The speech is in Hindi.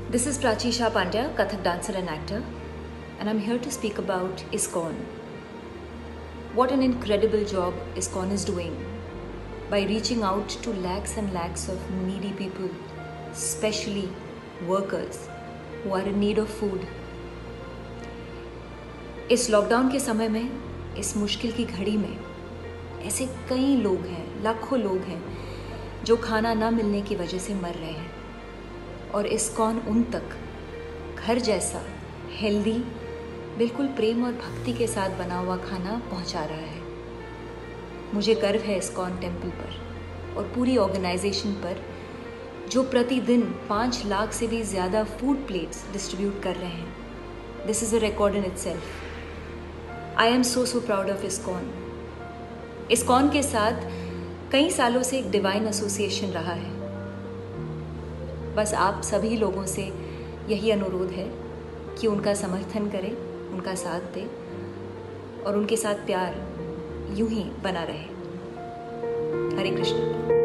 This is Prachi Shah Pandya, Kathak dancer and actor, and I'm here to speak about ISKCON. What an incredible job ISKCON is doing by reaching out to lakhs and lakhs of needy people, especially workers who are in need of food. इस लॉकडाउन के समय में, इस मुश्किल की घड़ी में ऐसे कई लोग हैं, लाखों लोग हैं जो खाना ना मिलने की वजह से मर रहे हैं, और ISKCON उन तक घर जैसा हेल्दी, बिल्कुल प्रेम और भक्ति के साथ बना हुआ खाना पहुंचा रहा है। मुझे गर्व है ISKCON टेम्पल पर और पूरी ऑर्गेनाइजेशन पर, जो प्रतिदिन 5 लाख से भी ज़्यादा फूड प्लेट्स डिस्ट्रीब्यूट कर रहे हैं। This is a record in itself. I am so proud of ISKCON। ISKCON के साथ कई सालों से एक डिवाइन एसोसिएशन रहा है। बस आप सभी लोगों से यही अनुरोध है कि उनका समर्थन करें, उनका साथ दें और उनके साथ प्यार यूं ही बना रहे। हरे कृष्ण।